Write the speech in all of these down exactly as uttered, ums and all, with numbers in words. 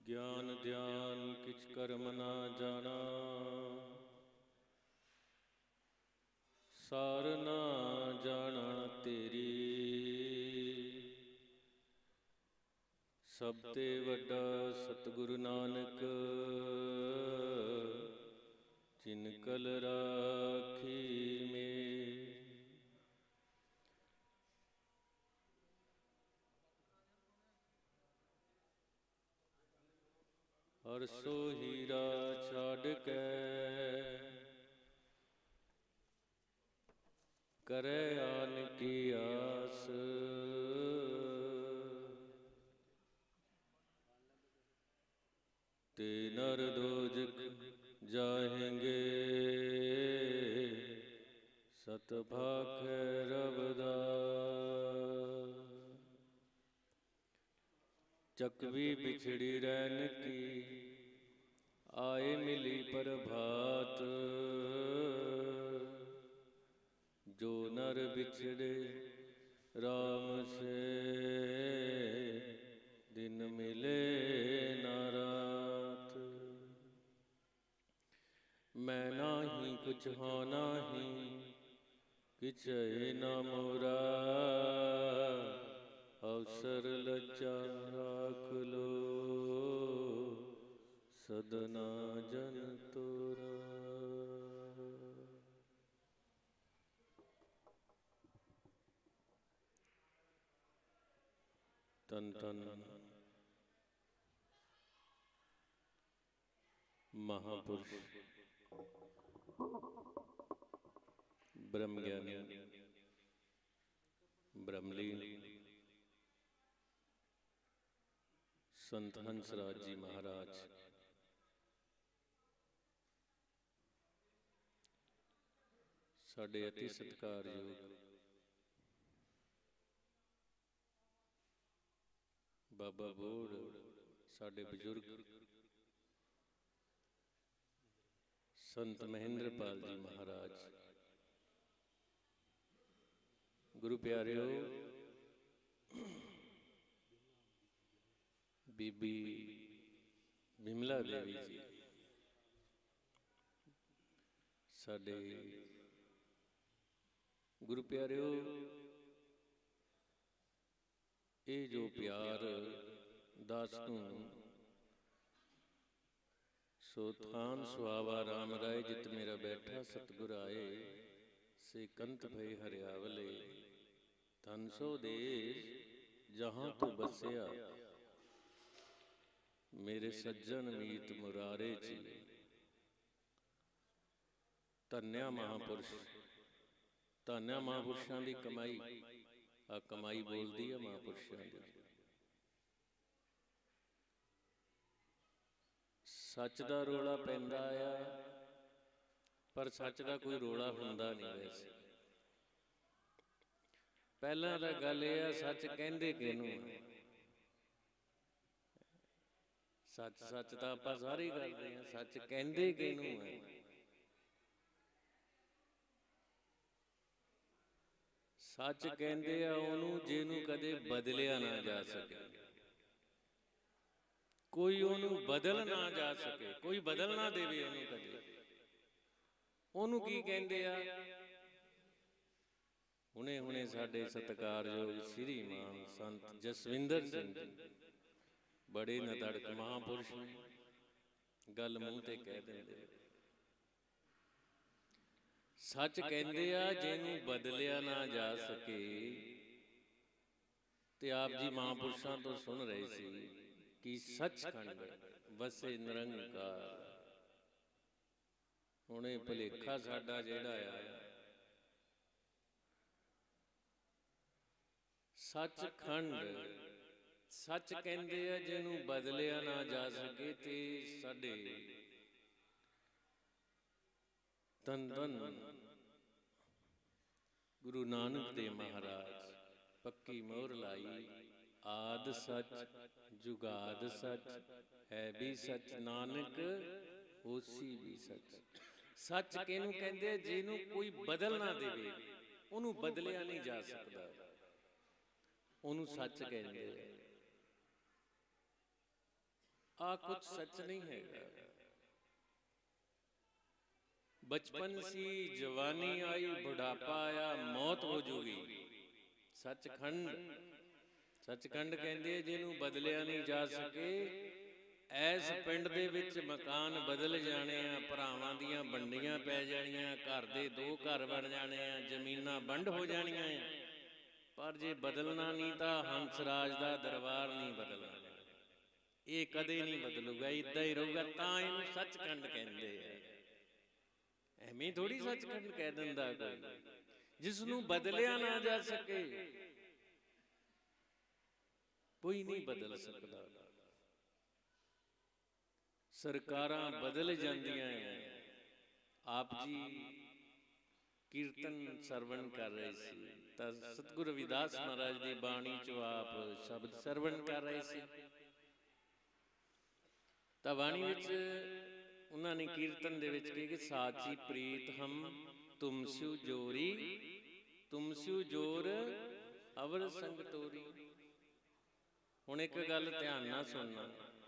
ज्ञान ध्यान किछ कर्म ना जाना, सार ना जाना तेरी। सब ते वड्डा सतगुरु नानक, जिन कल राखी में। हर सो हीरा छाड़ के, करे आन की आस। ते नर दोजक जाएंगे, सत भाखै रबदास। चकवी बिछड़ी रैन की, आए मिली प्रभात। जो नर बिछड़े राम से, दिन मिले ना रात। मैं नाही कुछ हाँ नाही, किछ न मोरा। अवसर लज्जा राख लो, सदना जन तोरा। तन तन महापुरुष ब्रह्मज्ञानी ब्रह्मलीन संत हंसराज जी महाराज, साडे अति सत्कारयोग बाबा बोड़, साडे बुजुर्ग संत महेंद्रपाल जी महाराज, गुरु प्यारियो, बीबी बिमला देवी जी, साडे गुरु प्यारियो, ये जो प्यार दास नूं सो थान सुहावा राम राय जित मेरा बैठा सतगुर आए। से कंत भय हरियावले, धन सो देश जहां तू बसया। मेरे सज्जन मीत मुरारे जी, धन्या महापुरुष, धन्या महापुरुषों की कमाई। आ कमाई बोलती है महापुरुषों की। सच का रोला पैंदा आ, पर सच का कोई रोला हुंदा नहीं। वैसे पहला तो गल यह, सच कहंदे किहनूं है। सच सच तो आपां सारे ही करते हैं, सच कहंदे किहनूं है। सच कहंदे आ उहनूं जिहनूं कदे बदलिया ना जा सके। कोई उहनूं बदल ना जा सके, कोई बदल ना देवे उहनूं कदे। उहनूं की कहंदे आ? हुणे हुणे साडे सत्कारयोग श्री मान संत जसविंदर सिंह जी, बड़े नदड़क महापुरुष ने, गल मूँह ते कह देंदे। सच कहंदे आ जिहनूं बदलिया ना जा सके। ते आप जी महापुरुषों तो सुन रहे सी कि सचखंड वसे निरंकार। हुणे भुलेखा साडा जिहड़ा आ, सचखंड सच कहंदे आ जिहनूं बदलिया ना जा सके। ते साडे धन धन गुरु नानक देव महाराज पक्की मोहर लाई। आद सच जुगाद सच, है भी सच नानक होसी भी सच। सच किहनूं कहंदे? जिहनूं कोई बदल ना देवे, उहनूं बदलिया नहीं जा सकदा, उहनूं सच कहंदे। आ कुछ सच नहीं है। बचपन सी जवानी आई, बुढ़ापा आया, मौत हो जूगी। सचखंड सचखंड कहंदे जिन्हों बदलिया नहीं जा सके। ऐस पिंड दे विच मकान बदल जाने आ, भरावां दियां वंडियां पै जाणियां, घर दे दो घर बन जाने आ, जमीनां वंड हो जाणियां आ। पर जे बदलना नहीं तो हंसराज दा दरबार नहीं बदलना, ये कदे नहीं बदलूगा, इदा ही रहूगा। तां इहनूं सचखंड कहंदे आ। एवें थोड़ी सचखंड कह दिंदा कोई, जिसनूं बदलिया ना जा सके। कोई नहीं बदल सकता। सरकारां बदल जांदियां हैं। आप जी कीर्तन सरवण कर रहे सी, तां सतगुरु रविदास महाराज की बाणी चो आप शब्द सरवण कर रहे सी। तां बाणी विच उन्हां ने कीर्तन दे विच कही कि साची प्रीत हम तुम स्यू जोरी, तुम स्यू जोर अवर संग तोरी। हुण एक गल ध्यान नाल सुनना।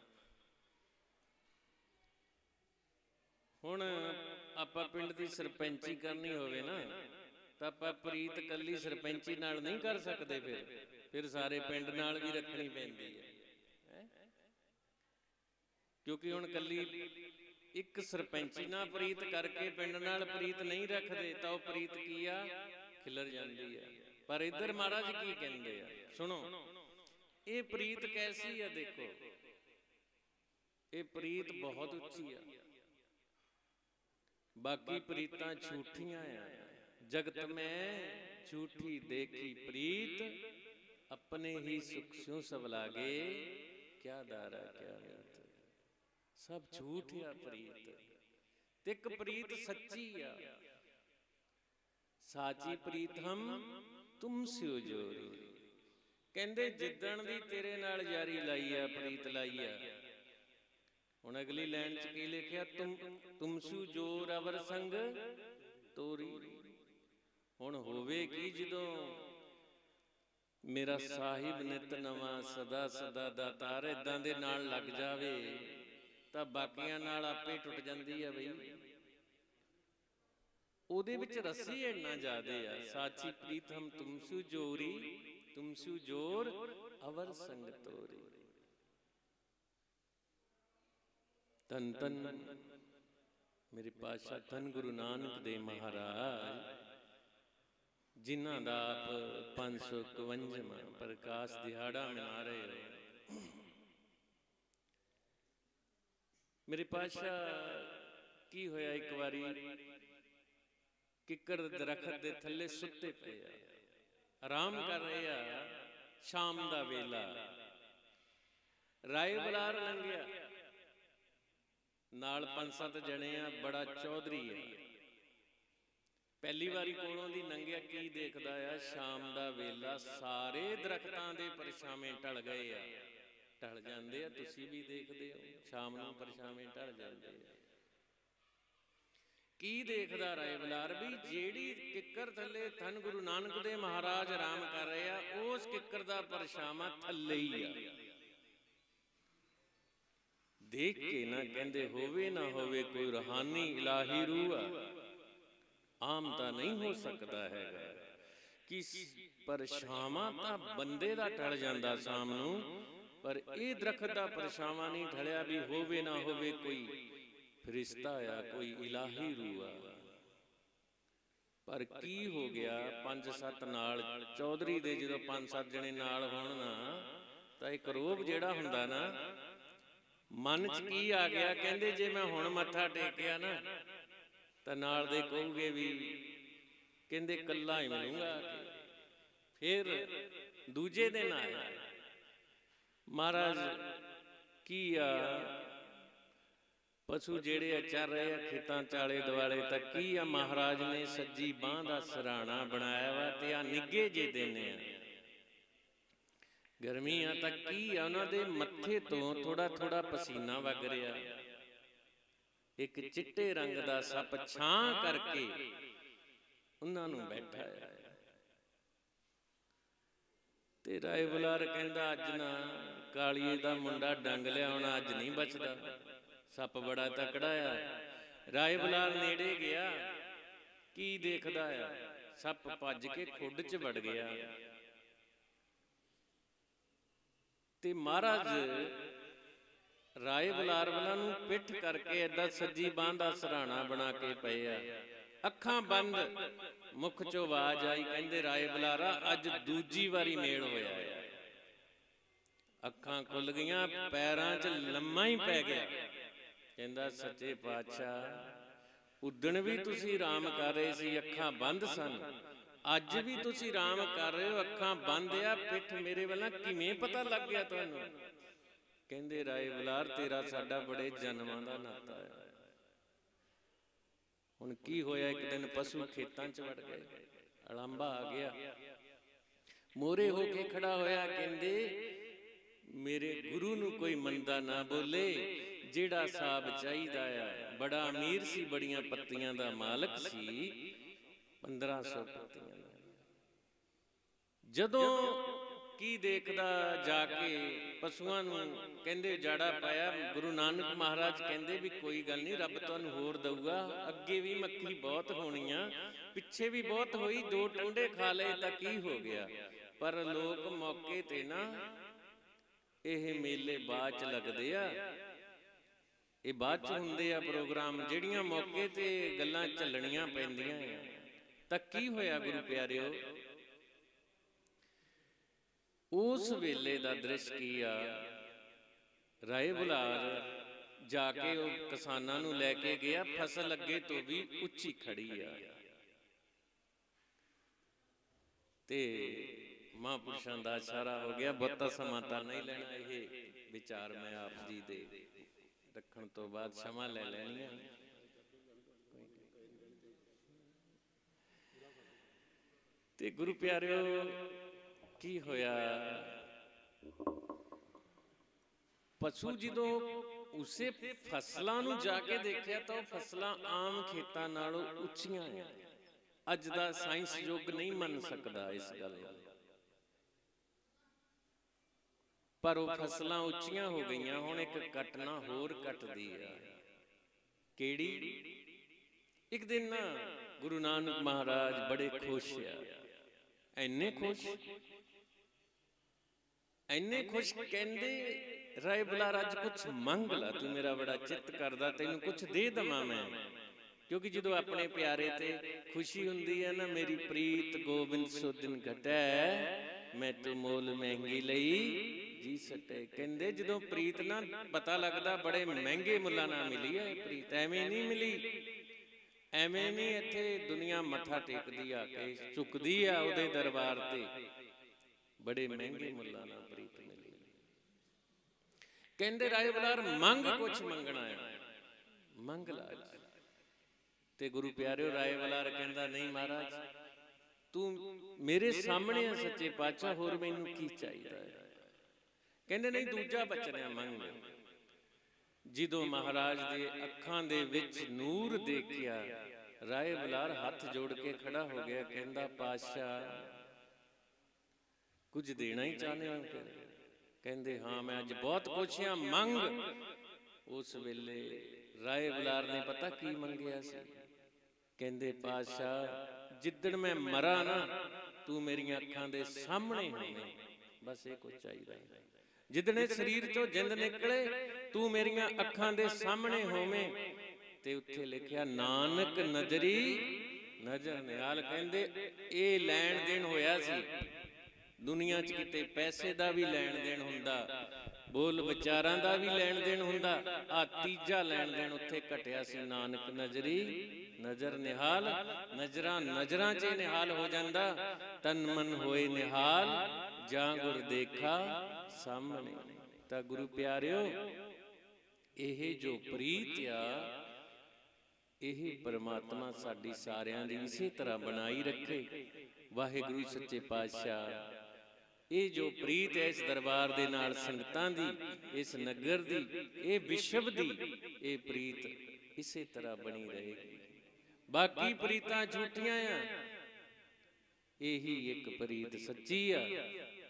हुण आपां पिंड दी सरपंची करनी होवे ना, तां आपां प्रीत कल्ली सरपंची नाल नहीं कर सकदे। फिर फिर सारे पिंड नाल भी रखनी पैंदी है, क्योंकि हुण कल्ली एक सरपंची नाल प्रीत करके पिंड नाल प्रीत नहीं रखदे तां ओह प्रीत की आ, खिलर जांदी है। पर इधर महाराज की कहंदे आ, सुनो ये प्रीत कैसी है। देखो ये प्रीत बहुत उच्ची है। बाकी प्रीतां झूठियां आ। जगत में झूठी देखी प्रीत, अपने ही सुख स्यों सब लागे, क्या दारा क्या मीत। सब झूठ आ प्रीत, तिक प्रीत सच्ची आ। साची प्रीत हम तुम स्यो जोरी। कहंदे जिद्दण दी तेरे नाल यारी लाई आ, प्रीत लाई आ। हुण अगली लाइन च की लिखिया, तुम तुम स्यू जोर अवर संग तोरी। हुण होवे की जदों मेरा साहिब नित नवां सदा सदा दातार इदां दे नाल लग जावे तां बाकियां नाल आपे टुट जांदी है। बई ਉਹਦੇ ਵਿੱਚ ਰੱਸੀ ਇੰਨਾ ਜ਼ਿਆਦੇ ਆ। ਸਾਚੀ ਪ੍ਰੀਤ ਹਮ ਤੁਮਸੂ ਜੋਰੀ, ਤੁਮਸੂ ਜੋਰ ਅਵਰ ਸੰਗ ਤੋਰੀ। ਧੰਨ ਧੰਨ ਮੇਰੇ ਪਾਤਸ਼ਾਹ ਧੰਨ ਗੁਰੂ ਨਾਨਕ ਦੇਵ ਮਹਾਰਾਜ, ਜਿਨ੍ਹਾਂ ਦਾ ਆਪ ਪੰਜ ਸੌ ਇਕਵੰਜਵਾਂ ਪ੍ਰਕਾਸ਼ ਦਿਹਾੜਾ ਮਨਾ ਰਹੇ ਹੋ। ਮੇਰੇ ਪਾਤਸ਼ਾਹ ਕੀ ਹੋਇਆ, ਇੱਕ ਵਾਰੀ ਕਿੱਕਰ ਦਰਖਤ ਦੇ ਥੱਲੇ ਸੁੱਤੇ ਪਏ ਆ, ਆਰਾਮ ਕਰ ਰਹੇ ਆ। ਸ਼ਾਮ ਦਾ ਵੇਲਾ, ਰਾਏ ਬਲਾਰ ਲੰਘਿਆ, ਨਾਲ ਪੰਜ ਸੱਤ ਜਣੇ ਆ, ਬੜਾ ਚੌਧਰੀ ਆ। ਪਹਿਲੀ ਵਾਰੀ ਕੋਲੋਂ ਦੀ ਲੰਘਿਆ, ਕੀ ਦੇਖਦਾ ਆ, ਸ਼ਾਮ ਦਾ ਵੇਲਾ, ਸਾਰੇ ਦਰਖਤਾਂ ਦੇ ਪਰਛਾਵੇਂ ਢਲ ਗਏ ਆ। ਢਲ ਜਾਂਦੇ ਆ, ਤੁਸੀਂ ਵੀ ਦੇਖਦੇ ਹੋ ਸ਼ਾਮ ਨੂੰ ਪਰਛਾਵੇਂ ਢਲ ਜਾਂਦੇ ਆ। ਕੀ ਦੇਖਦਾ ਰਾਏ ਬਲਾਰ, ਵੀ ਜਿਹੜੀ ਕਿੱਕਰ ਥੱਲੇ ਧੰਨ ਗੁਰੂ ਨਾਨਕ ਦੇਵ ਮਹਾਰਾਜ ਆਰਾਮ ਕਰ ਰਹੇ ਆ, ਉਸ ਕਿੱਕਰ ਦਾ ਪਰਛਾਵਾਂ ਥੱਲੇ ਹੀ ਆ। ਦੇਖ ਕੇ ਨਾ ਕਹਿੰਦੇ ਹੋਵੇ ਨਾ ਹੋਵੇ ਕੋਈ ਰੂਹਾਨੀ ਇਲਾਹੀ ਰੂਹ ਆ। ਆਮ ਤਾਂ ਨਹੀਂ ਹੋ ਸਕਦਾ ਹੈਗਾ ਕਿ ਪਰਛਾਵਾਂ ਤਾਂ ਬੰਦੇ ਦਾ ਟਲ ਜਾਂਦਾ ਸ਼ਾਮ ਨੂੰ, ਪਰ ਇਹ ਦਰਖਤ ਦਾ ਪਰਛਾਵਾਂ ਨਹੀਂ ਢਲਿਆ। ਵੀ ਹੋਵੇ ਨਾ ਹੋਵੇ ਕੋਈ ਫਰਿਸ਼ਤਾ ਆ, ਕੋਈ ਇਲਾਹੀ ਰੂਹ ਆ। ਪਰ ਕੀ ਹੋ ਗਿਆ, ਪੰਜ ਸੱਤ ਨਾਲ ਚੌਧਰੀ ਦੇ ਜਦੋਂ ਪੰਜ ਸੱਤ ਜਣੇ ਨਾਲ ਹੋਣ ਨਾ, ਤਾਂ ਇੱਕ ਰੋਬ ਜਿਹੜਾ ਹੁੰਦਾ ਨਾ ਮਨ ਚ ਕੀ ਆ ਗਿਆ, ਕਹਿੰਦੇ ਜੇ ਮੈਂ ਹੁਣ ਮੱਥਾ ਟੇਕਿਆ ਨਾ ਤਾਂ ਨਾਲ ਦੇ ਕਹੂਗੇ ਵੀ ਕਹਿੰਦੇ ਕੱਲਾ ਹੀ ਮਿਲੂੰਗਾ। ਫਿਰ ਦੂਜੇ ਦਿਨ ਆਇਆ ਮਹਾਰਾਜ, ਕੀ ਆ ਪਸ਼ੂ ਜਿਹੜੇ ਆ ਚੱਲ ਰਹੇ ਆ ਖੇਤਾਂ ਚਾਲੇ ਦੁਆਲੇ, ਤਾਂ ਕੀ ਆ ਮਹਾਰਾਜ ਨੇ ਸੱਜੀ ਬਾਂਹ ਦਾ ਸਰਾਣਾ ਬਣਾਇਆ ਵਾ, ਤੇ ਆ ਨਿੱਗੇ ਜੇ ਦਿਨ ਆ, ਗਰਮੀ ਆ, ਤਾਂ ਕੀ ਆ ਉਹਨਾਂ ਦੇ ਮੱਥੇ ਤੋਂ ਥੋੜਾ ਥੋੜਾ ਪਸੀਨਾ ਵਗ ਰਿਹਾ। ਇੱਕ ਚਿੱਟੇ ਰੰਗ ਦਾ ਸੱਪ ਛਾਂ ਕਰਕੇ ਉਹਨਾਂ ਨੂੰ ਬੈਠਾ ਆ। ते राय बुलार कहंदा अज ना कालीए दा मुंडा डंग लियाउणा अज नहीं बचदा, सप बड़ा तकड़ा आ। राय बुलार नेड़े गया, की देखदा आ, सप भज के खुड च वड़ गया। ते महाराज राय बुलार वाला नूं पिठ करके ऐदा सज्जी बांह दा सराहना बना के पए आ, अखां बंद, मुख चों आवाज आई, कहंदे राय बुलारा अज दूजी वारी मेल होया है। अखां खुल गईयां, पैरां च लम्मा ही पै गया। कहंदा सच्चे पातशाह उदण भी तुसीं राम कर रहे सी, अखां बंद सन, अज भी तुसीं राम कर रहे हो, अखां बंद आ, पिठ मेरे वाला किवें पता लग गया तुहानूं? कहंदे राय बुलार तेरा साडा बड़े जन्मां दा नाता है। हुण की होया, एक दिन पशु खेतां च वड़ गए, अलांबा आ गया, मोरे होके खड़ा होया, कहंदे मेरे गुरु नूं कोई मंदा ना बोले, जेड़ा साहब चाहीदा आ, बड़ा अमीर सी, बड़ियां पत्तियां दा मालक सी, पंद्रह सौ पत्तियां दा। जदों की देखदा जाके पशुआं नूं, कहंदे जाड़ा पाया। गुरु नानक महाराज कहंदे भी कोई गल नहीं, रब तुहानूं होर दऊगा, अगे भी मक्खी बहुत होणीआं, पिछे भी बहुत होई, दो टंडे खा लए तां की हो गया। पर लोक मौके ते ना ਇਹ मेले बाद च लगदे आ, ਇਹ बाद च हुंदे आ प्रोग्राम, ਜਿਹੜੀਆਂ मौके ते गल्लां झल्लणियां पैंदियां आ। तां की होया गुरु प्यारिओ, उस वेले दा दृश की आ, राय बुलार जाके ਉਹ ਕਿਸਾਨਾਂ ਨੂੰ ਲੈ ਕੇ ਗਿਆ, फसल ਅੱਗੇ ਤੋਂ ਵੀ ਉੱਚੀ ਖੜੀ ਆ। ਤੇ महापुरुषों का इशारा हो गया, बहुता समा तो नहीं लेना, ये विचार मैं आप जी दे रखण तो बाद क्षमा ले लैनी है। ते गुरु प्यारिओ की होया, पशु जो उसे फसलों नूं जाके देखिया तो फसलां आम खेतां नालों उच्चियां हैं। अज दा साइंस युग नहीं मन सकता इस गल नूं, पर वो फसलां उच्चियां हो गईयां। हुण एक कटना होर कटदी आ, केड़ी? एक दिन ना गुरु नानक महाराज बड़े खुश आ, इन्ने खुश इन्ने खुश, कहंदे राय बुलार अज कुछ मंग ला, तू मेरा बड़ा चित्त करदा, तैनूं कुछ दे दवां मैं। क्योंकि जो अपने प्यारे ते खुशी हुंदी है ना, मेरी प्रीत गोबिंद सो दिन घटै, मैं तो मोल महंगी लई जी सटे। कहंदे जदों प्रीत ना पता लगदा, बड़े महंगे मुल्लां नाल मिली है प्रीत, एवें नहीं मिली, एवें नहीं इत्थे दुनिया मत्था टेकदी आके झुकदी आ उहदे दरबार ते, बड़े महंगे मुल्लां नाल प्रीत मिली। कहंदे राय बुलार मंग कुछ मंगना है, मंग ला। ते गुरु प्यारिओ राय बुलार कहंदा नहीं महाराज, तू मेरे सामने है सच्चे पातशाह, होर मैनूं की चाहिदा है? कहंदे नहीं दूजा बचन है मंग। जिदों महाराज दे अखां दे विच नूर देखिया, राय बुलार हाथ जोड़ के खड़ा हो गया, कहंदा पातशाह कुछ देना ही चाहते हो? कहंदे हाँ मैं अज बहुत कुछ हाँ, मंग। उस वेले राय बुलार ने पता की मंगिया सी? कहंदे पातशाह जिद्दण मैं मरा ना, तू मेरिया अखां दे सामने होवे, बस ये कुछ चाहिए। जिदने शरीर चो जिंद निकले, तू मेरिया अखां दे सामने होवे। ते उत्थे लिखिया नानक नजरी नजर निहाल। कहंदे ये लैण देन होया सी, दुनिया च किते पैसे दा भी लैण देन हुंदा, बोल विचारां दा भी लैण देन हुंदा, आ तीजा लैण देन उत्थे घटिया सी, नानक नजरी नजर निहाल। नजरां नजरां च निहाल हो जांदा, तन मन होए निहाल, जां गुर देखा सामने। तां गुरु प्यारिओ ਇਹ जो प्रीत आ, यही परमात्मा साडी सारियां दी इसे तरह बनाई रखे। वाहिगुरू सच्चे पातशाह ये जो प्रीत है इस दरबार दे नाल संगतां दी, इस नगर दी, ये विश्व दी, ये प्रीत इसे तरह बनी रहेगी। बाकी प्रीतां झूठियां आ, यही एक प्रीत सच्ची आ।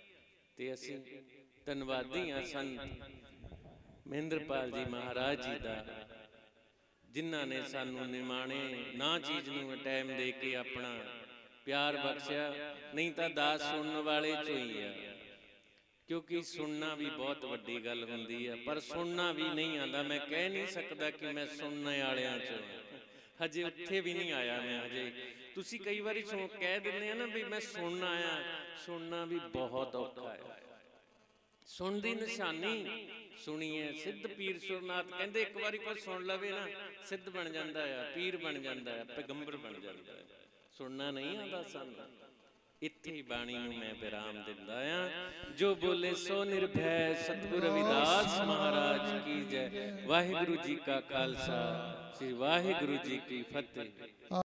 ਤੇ ਅਸੀਂ ਧੰਨਵਾਦੀ ਹਾਂ ਸੰਤ ਮਹਿੰਦਰਪਾਲ ਜੀ ਮਹਾਰਾਜ ਜੀ ਦਾ, ਜਿਨ੍ਹਾਂ ਨੇ ਸਾਨੂੰ ਨਿਮਾਣੇ ਨਾ ਚੀਜ਼ ਨੂੰ ਟਾਈਮ ਦੇ ਕੇ ਆਪਣਾ ਪਿਆਰ ਬਖਸ਼ਿਆ। ਨਹੀਂ ਤਾਂ ਦਾਸ ਸੁਣਨ ਵਾਲੇ ਚੋਂ ਹੀ ਆ, ਕਿਉਂਕਿ ਸੁਣਨਾ ਵੀ ਬਹੁਤ ਵੱਡੀ ਗੱਲ ਹੁੰਦੀ ਆ, ਪਰ ਸੁਣਨਾ ਵੀ ਨਹੀਂ ਆਉਂਦਾ। ਮੈਂ ਕਹਿ ਨਹੀਂ ਸਕਦਾ ਕਿ ਮੈਂ ਸੁਣਨ ਵਾਲਿਆਂ ਚੋਂ, ਹਜੇ ਉੱਥੇ ਵੀ ਨਹੀਂ ਆਇਆ ਮੈਂ ਹਜੇ। ਤੁਸੀਂ ਕਈ ਵਾਰੀ ਸੁਣ ਕਹਿ ਦਿੰਦੇ ਆ ਨਾ ਵੀ ਮੈਂ ਸੁਣਨ ਆਇਆ, ਸੁਣਨਾ ਵੀ ਬਹੁਤ ਔਖਾ ਹੈ। ਸੁਣ ਦੀ ਨਿਸ਼ਾਨੀ ਸੁਣੀਏ। ਸਿੱਧ ਪੀਰ ਸੁਰਨਾਥ ਕਹਿੰਦੇ ਇੱਕ ਵਾਰੀ ਕੋਈ ਸੁਣ ਲਵੇ ਨਾ ਸਿੱਧ ਬਣ ਜਾਂਦਾ ਆ, ਪੀਰ ਬਣ ਜਾਂਦਾ ਆ, ਪੈਗੰਬਰ ਬਣ ਜਾਂਦਾ ਹੈ। ਸੁਣਨਾ ਨਹੀਂ ਆਉਂਦਾ ਸਾਨੂੰ। ਇੱਥੇ ਹੀ ਬਾਣੀ ਨੂੰ ਮੈਂ ਵਿਰਾਮ ਦਿੰਦਾ ਆ। ਜੋ ਬੋਲੇ ਸੋ ਨਿਰਭੈ, ਸਤਿਗੁਰ ਰਵਿਦਾਸ ਮਹਾਰਾਜ ਕੀ ਜੈ। ਵਾਹਿਗੁਰੂ ਜੀ ਕਾ ਖਾਲਸਾ, ਸ੍ਰੀ ਵਾਹਿਗੁਰੂ ਜੀ ਕੀ ਫਤਿਹ।